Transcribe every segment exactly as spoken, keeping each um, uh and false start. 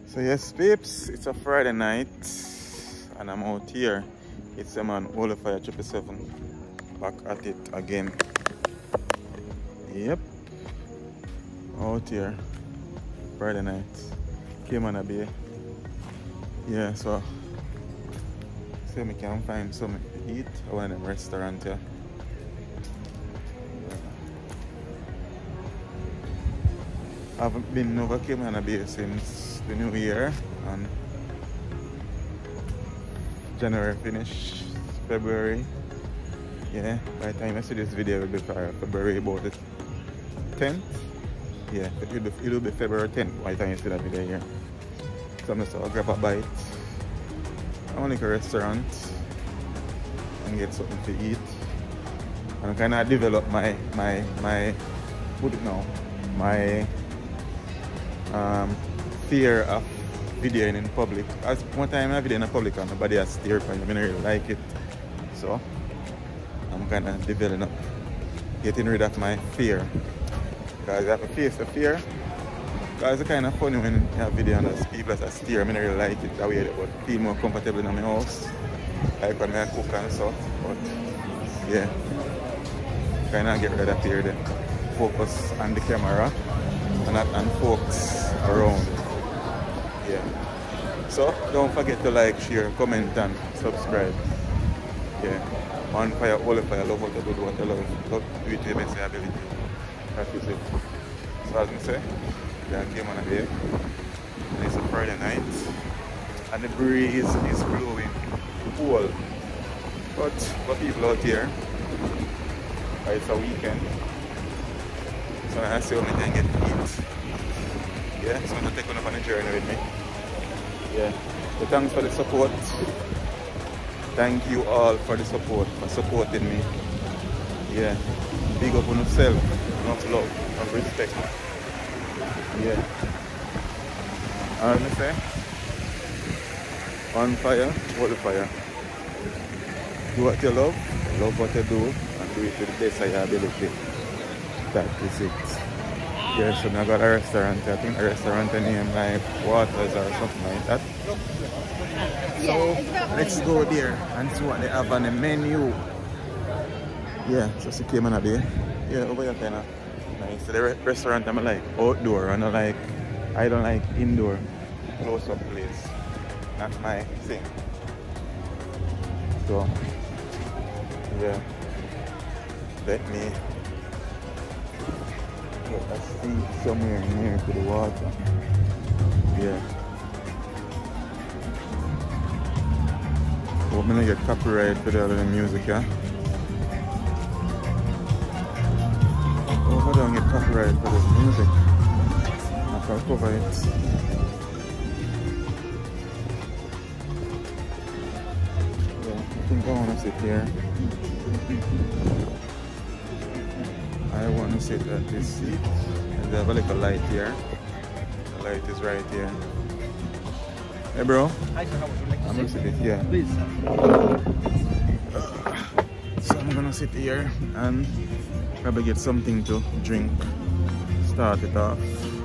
So yes peeps, it's a Friday night and I'm out here. It's a man Olafire triple seven back at it again. Yep, out here Friday night. Came on a bay. Yeah, so see me can find something to eat. I want a restaurant here. I haven't been over Cayman Bay since the new year and January finish, February. Yeah, by the time I see this video it will be for February about the tenth. Yeah, it will be, it will be February tenth by the time you see that video here. So I'm just gonna grab a bite. I want to go to a restaurant and get something to eat. And kind of develop my, my, my, put it now, my um, fear of videoing in public. As one time I video in public and nobody has stared for me, I really like it. So I'm kind of developing up, getting rid of my fear. Because I have to face the fear. Because it's kind of funny when you have video and there's people that stare. I mean, I really like it that way, but feel more comfortable in my house. Like when I cook and stuff. But yeah, kind of get rid of fear then. Focus on the camera and not on folks around. Yeah. So don't forget to like, share, comment and subscribe. Yeah. On fire, all fire, love what I do, what I love. Love to do it to the best of your ability. That is it. So as I say, I came on a day and it's a Friday night and the breeze is blowing cool. But for people out here, it's a weekend. So I see how many can get to eat. Yeah, so I'm going to take one up on a journey with me. Yeah. So thanks for the support. Thank you all for the support, for supporting me. Yeah. Big up on yourself. Enough love, enough respect. Yeah. Alright, I say, on fire, hold the fire. Do what you love, love what you do, and do it to the best of your ability. That is it. Yeah, so I got a restaurant, I think a restaurant name like Waters or something like that. So let's go there and see what they have on the menu. Yeah, so she came on a day. Yeah, over here kind of nice. So the re restaurant I'm like outdoor and I like, I don't like indoor close up place. Not my thing. So yeah, let me get a seat somewhere near to the water. Yeah. Hope I'm gonna get copyright for the other music, yeah. Hope I don't get copyright for this music. I can cover it. Yeah, I think I wanna sit here. I want to sit at this seat and they have a little light here. The light is right here. Hey bro, Hi sir, how would you like to I'm gonna sit? sit it here. Please sir. So I'm gonna sit here and probably get something to drink. Start it off.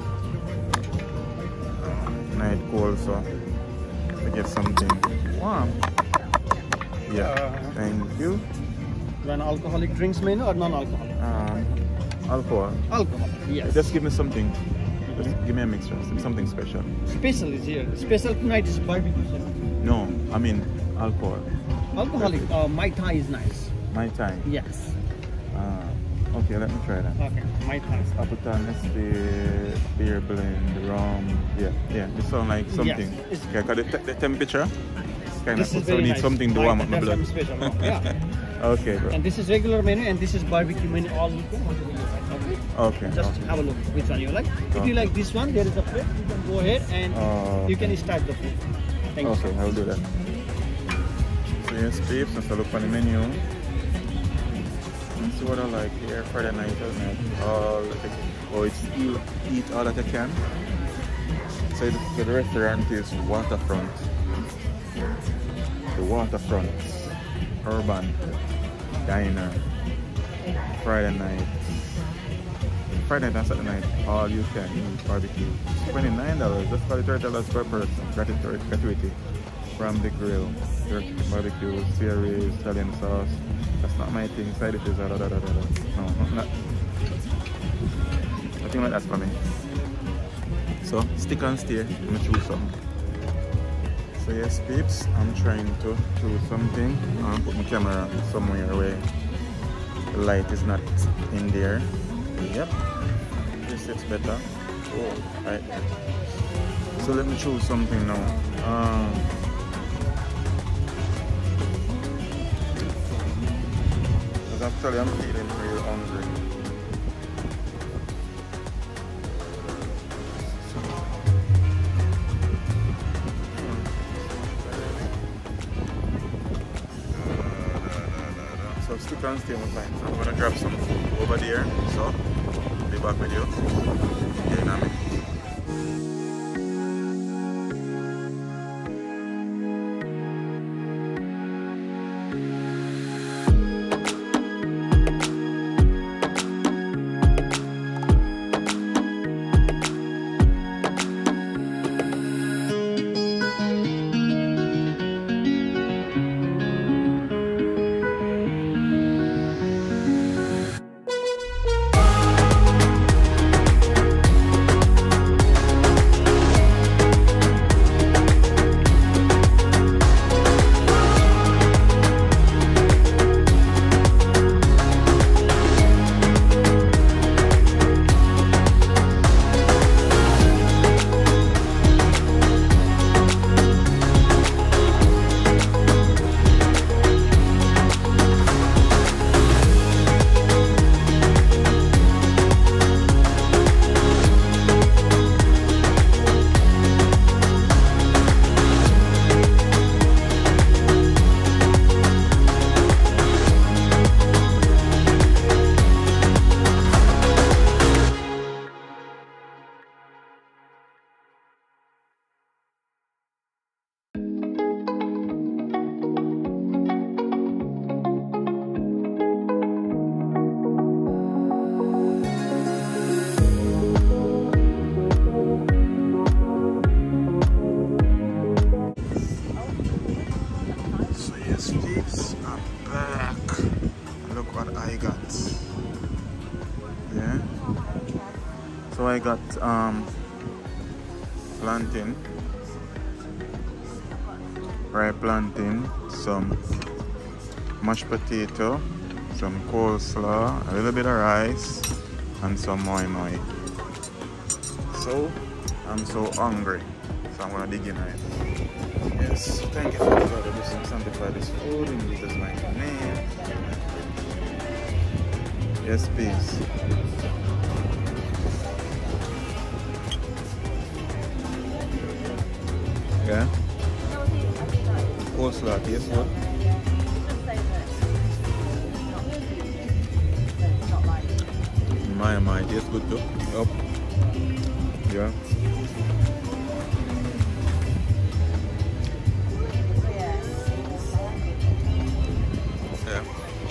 Night cold, so to get something warm. Yeah, Uh, thank you. You want alcoholic drinks menu or non-alcoholic? Um, alcohol. Alcohol, yes. Just give me something. Just give me a mixture, something special. Special is here. Special tonight is barbecue sir. No, I mean alcohol. Alcoholic, uh, Mai Tai is nice. My time. Yes. Uh, okay, let me try that. Okay, Mai Tai. I put on this beer, beer blend, rum. Yeah, yeah. This sound like something. Yes, it's- Yeah, cause the, te the temperature kind This of is so very need nice. something to Mai warm Tai, up my that's blood. something special. Yeah. Okay, bro. And this is regular menu and this is barbecue menu all weekend. Whatever you like. Okay. Okay. Just okay. have a look which one you like. If Okay. you like this one, there is a plate. You can go ahead and Oh, you can okay. start the food. Thank you. Okay, I'll do that. So yes, peeps, let's look on the menu. Let's see what I like here. Friday night, isn't it? All that I, oh, it's eat, eat all that I can. So the, the restaurant is Waterfront. The Waterfront Urban Diner. Friday night. Friday night and Saturday night, all you can eat barbecue. twenty-nine dollars, just call it thirty dollars per person. Gratuity, gratuity from the grill. Turkey, barbecue, series, Italian sauce. That's not my thing. Side dishes, da, da, da, da, da. No, not, not. Nothing like that for me. So, stick and stay. I'm gonna choose some. So yes, peeps, I'm trying to choose something. I'm put my camera somewhere where the light is not in there. Yep, this is better. Oh, right. So let me choose something now. Um, because actually I'm feeling real hungry. So stick and stay with mine. So I'm gonna grab some food over there. So I'll be back with you in a minute. So I got um, plantain, ripe plantain, some mashed potato, some coleslaw, a little bit of rice, and some moi moi. So I'm so hungry, so I'm gonna dig in it. Yes, thank you for the Lord. I just sanctify this food in Jesus' mighty name. Yes, please. Yeah. Coleslaw tastes good. My my tastes good too. Yep. Yeah. Yeah.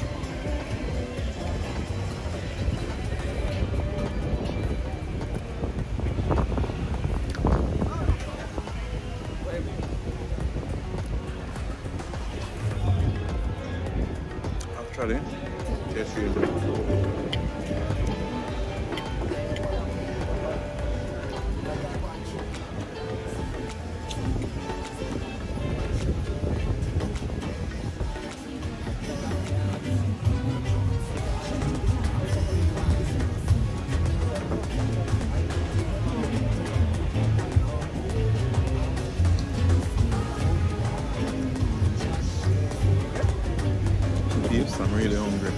Actually, tastes really good. I'm really hungry.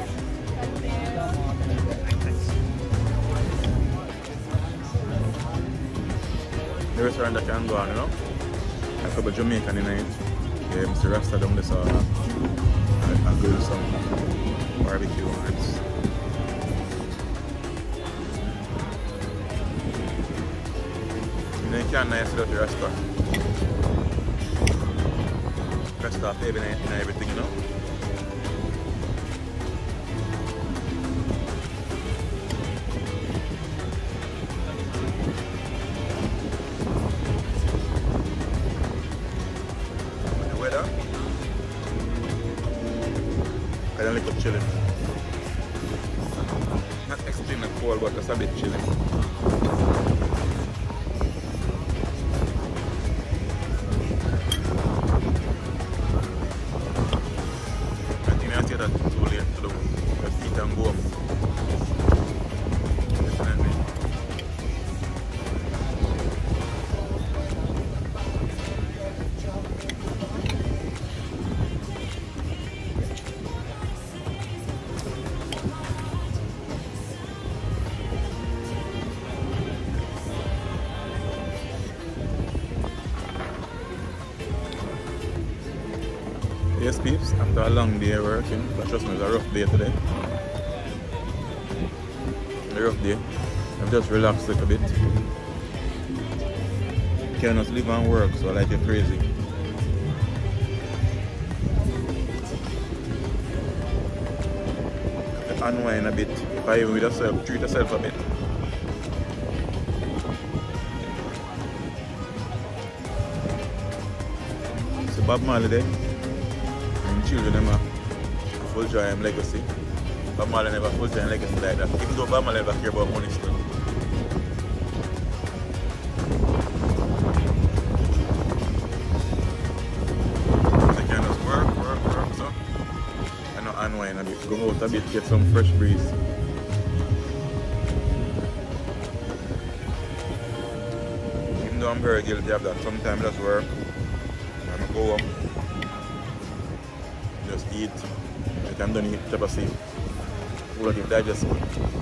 The restaurant that can go on, you know? I could be Jamaican in it. Yeah, Mister Rasta down there, so I'll grill some barbecue and you know, you can't nice without the Rasta. Rasta flavor in everything, you know? a little chilly. Not extremely cold, but just a bit chilly. I think I say that too late to do. Just eat and go up. Definitely. Yes peeps, after a long day working, but trust me, it's a rough day today. A rough day. I've just relaxed a little bit. Cannot live and work, so like you're crazy. Unwind a bit, if I even with yourself, treat yourself a bit. So Bob Marley there. Children them a full joy and legacy. Bob Marley never full joy and legacy like that. Even though Bob Marley never care about money still. They can just work, work, work, so I know unwind a bit, go out a bit, get some fresh breeze. Even though I'm very guilty of that, sometimes I just work and I go home. Just eat, like I'm done eat, chop a seed, full of digestible.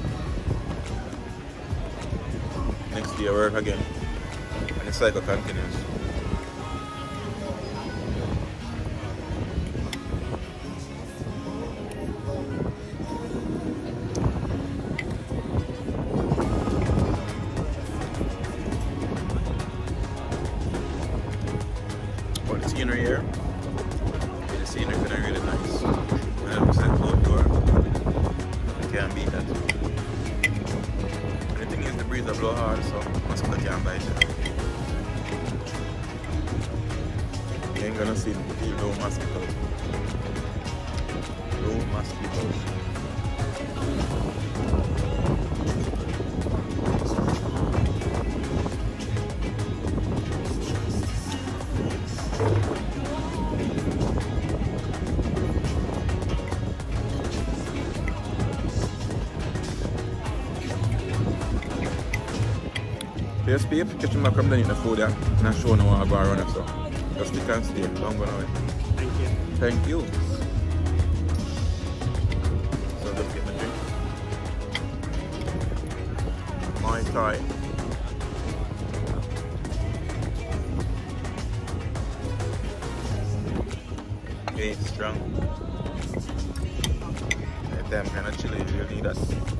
Next day I work again, and the cycle continues. But the scenery here, the scenery is really nice. one hundred percent outdoor. I can't beat that. The thing is, the breeze blow hard, so mosquito can't bite it. You ain't gonna see no mosquitoes. No mosquitoes. Yes, babe, catch me back from down in the food there, and I'm showing you what I go around it, so just stick and stay, don't go nowhere. Thank you. Thank you. So let's get the drink. Mai Tai. Okay, it's strong. That damn kind of chilly, you really need that.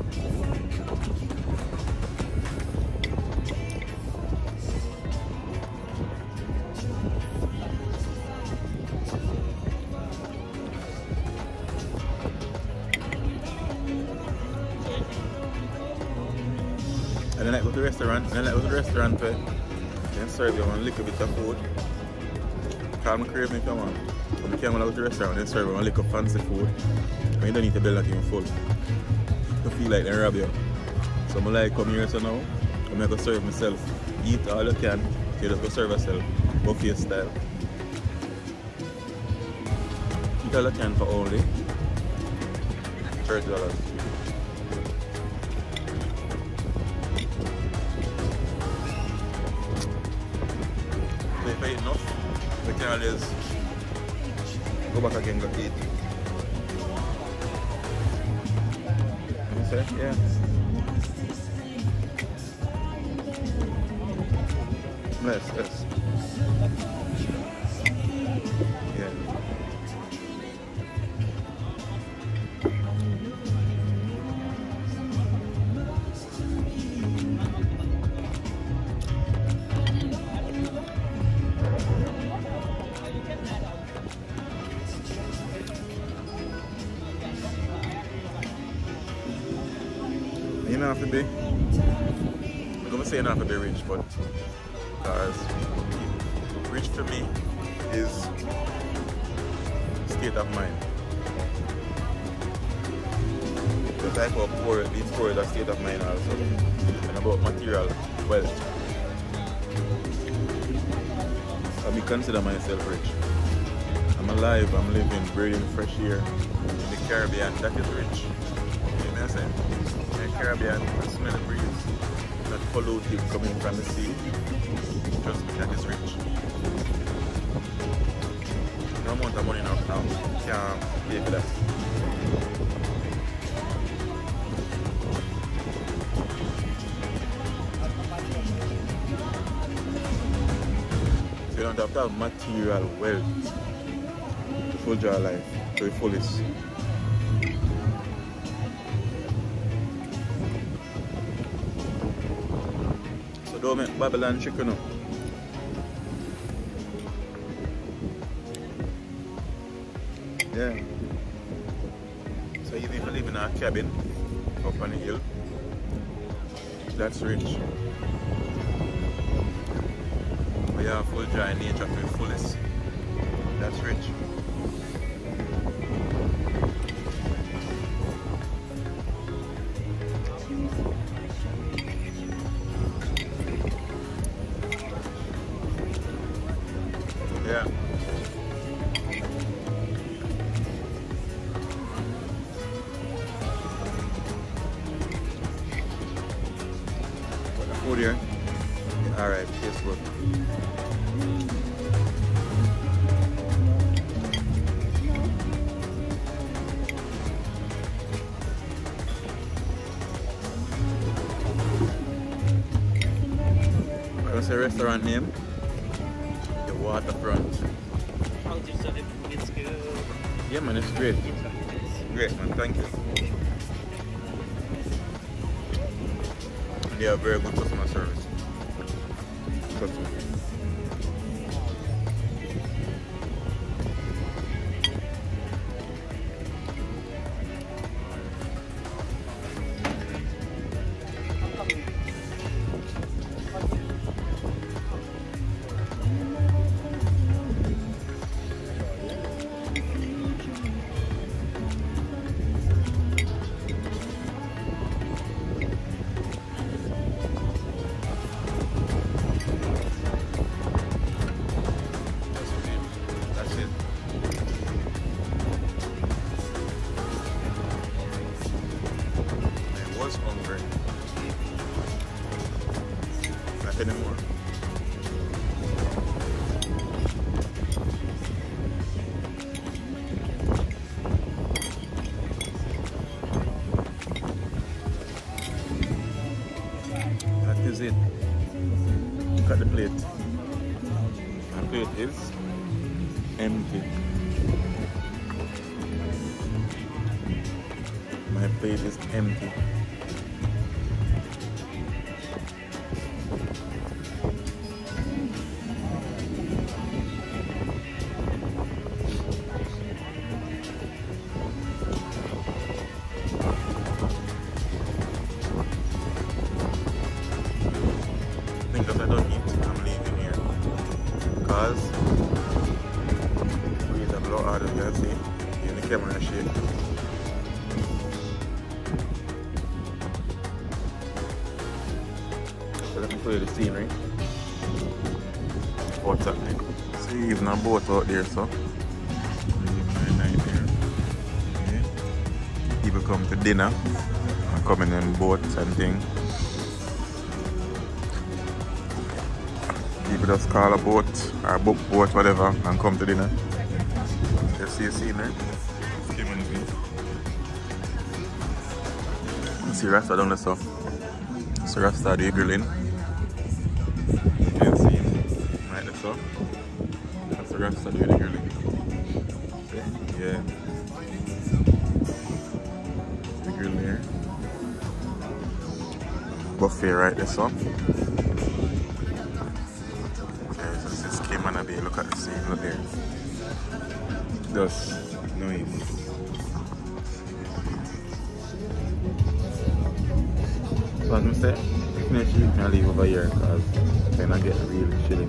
And then I go to the restaurant, and then I go to the restaurant where then serve you one little bit of food. Call me craving if you want. When you can't go to the restaurant, then serve you one little fancy food. And you don't need to build that even full. You feel like they rob you. So I like come here so now, I'm going to serve myself. Eat all you can, so you just go serve yourself. Buffet style. Eat all you can for only thirty dollars. If I eat enough, we can always go back again and go eat. You say? Yeah. Yes, yes. Yeah. You don't have to be, I'm going to say you don't have to be rich, but because rich for me is state of mind. the type of poor, these poor is a state of mind also. And about material wealth. I be consider myself rich. I'm alive, I'm living, breathing fresh air in the Caribbean, that is rich. You know what I'm saying? In the Caribbean, I smell the breeze, not polluted coming from the sea. Trust me, that is rich. No amount of money enough now, can't pay for that. So you don't have to have material wealth to fulfill your life to the fullest. So don't make Babylon chicken up. Yeah. So even if you live in a cabin up on the hill, that's rich. But you have full joy in nature to the fullest. That's rich. Yeah. Food here. Alright, tastes good. What's the restaurant name? The Waterfront. I'll just tell it it's good. Yeah man, it's great. Great man, thank you. They have very good customer service. Trust me. Hungry. Not anymore. That is it. Look at the plate. My plate is empty. My plate is empty. Because I don't eat, I'm leaving here. Because we eat a lot harder, you can see. In the camera shake. So let me show you the scenery. What's happening? See even a boat out there, so. Night there. Okay. People come to dinner and coming in boats and things. People just call a boat or book boat, whatever, and come to dinner. You see a scene there? You see Rasta down there, so. So Rasta do grilling. You can see him right there, so. That's the Rasta do the grilling. Yeah. The grill there. Buffet right there, so. Look at the scene, look there. Just noise. So as I said, finish eating and leave over here because then I get really chilly.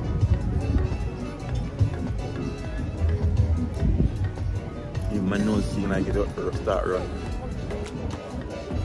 Even my nose seems like it start running.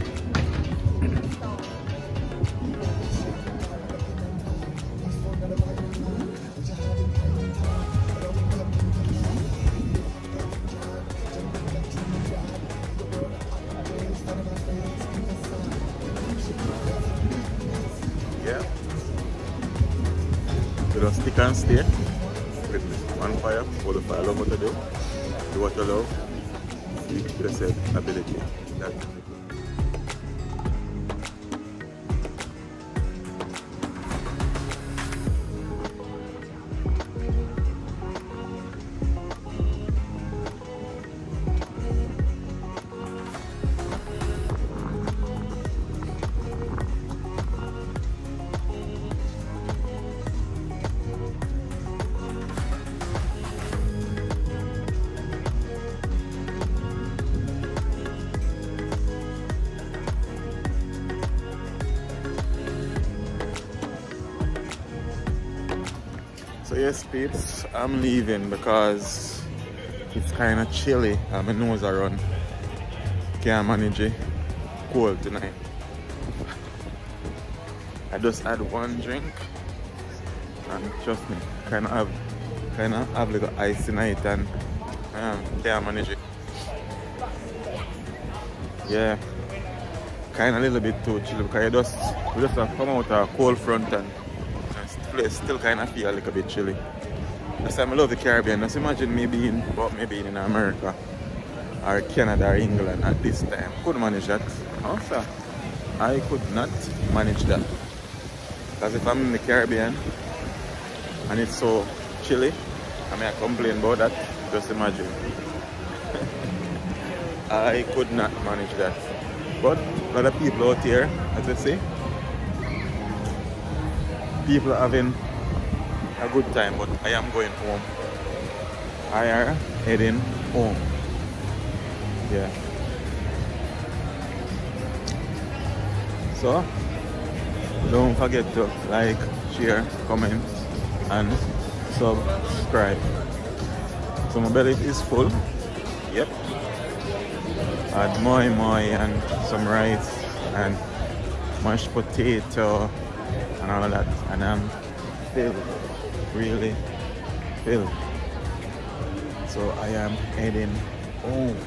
can stay with one fire, hold the fire, love what to do, do what you love, seek blessed ability. That's it. So yes peeps, I'm leaving because it's kind of chilly and my nose are run. Can't manage it. Cold tonight. I just had one drink and trust me, kind of have kind of have little ice tonight and um, can't manage it. Yeah, kind of a little bit too chilly because I just we just have come out of a cold front and place still kind of feel a little bit chilly. That's why I love the Caribbean. Just imagine me being, well, maybe in America or Canada or England at this time. Couldn't manage that. Also, I could not manage that. Because if I'm in the Caribbean and it's so chilly, I mean I complain about that. Just imagine. I could not manage that. But a lot of people out here, as I say, people are having a good time, but I am going home. I am heading home. Yeah. So, don't forget to like, share, comment, and subscribe. So my belly is full. Yep. Add moi moi and some rice and mashed potato and all of that, and I'm filled, really filled. So I am heading home.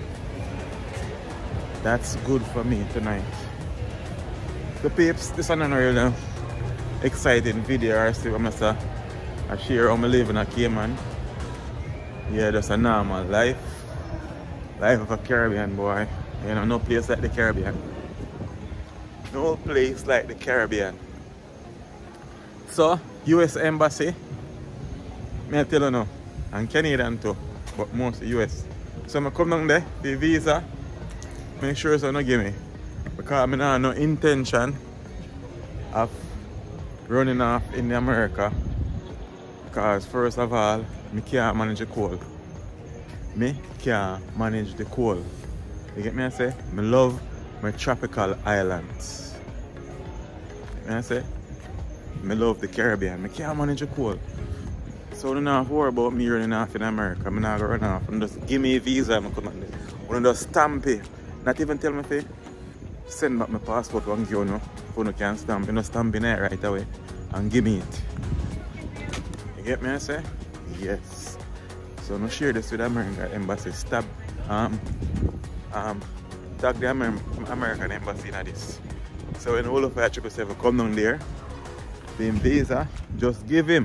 That's good for me tonight. The peeps, this is an really exciting video. I see what I share how I live in a Cayman. Yeah, just a normal life. Life of a Caribbean boy. You know, no place like the Caribbean. No place like the Caribbean. So, U S Embassy, may I tell you now, and Canadian too, but most U S. So I come down there, the visa, make sure so no give me. Because I have no intention of running off in America. Because first of all, I can't manage the cold. Me can't manage the cold. You get me I say? I love my tropical islands. You get me I say? I love the Caribbean. I can't manage the cold. So I don't have to worry about me running off in America. I'm not going to run off. I'm just give me a visa and come on there. I'm just stamp it. Not even tell me if send back my passport and give you know. If you can't stamp, you know, stamp in it right away and give me it. You get me I say? Yes. So I'm going to share this with the American Embassy. Stab um um tag the Amer American Embassy in this. So when all of our triple seven come down there, the visa, just give him.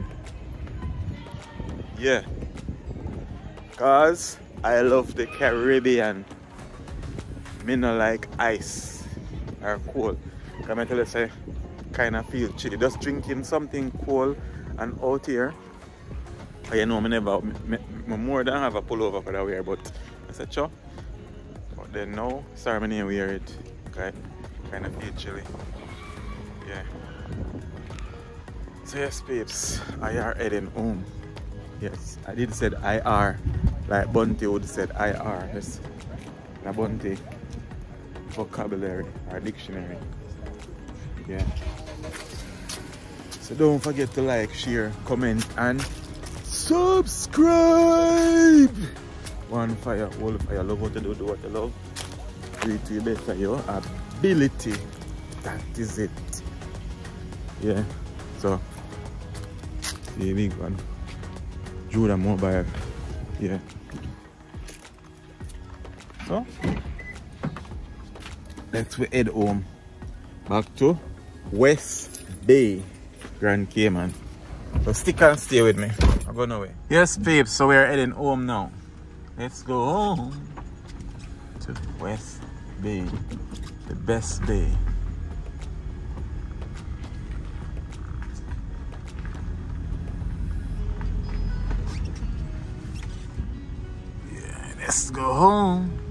Yeah. Cause I love the Caribbean. Me not like ice or cold. Can I tell you say kinda feel chilly. Just drinking something cold and out here. You know me never me, me more than have a pullover for that wear, but I said sure. But then now sorry me didn't wear it. Okay. Kinda feel chilly. Yeah. So yes peeps, I are heading home. Yes, I did said I R, like Bunty would said I R. Yes, a Bunty vocabulary or dictionary. Yeah. So don't forget to like, share, comment, and subscribe. One fire, all fire. Love what you do, do what you love. Do it to your best of your ability. That is it. Yeah. So, see a big one. Judah Mobile. Yeah. So, let's head home. Back to West Bay, Grand Cayman. So stick and stay with me. I'm going away. Yes, babes, so we're heading home now. Let's go home to West Bay, the best bay. Yeah, let's go home.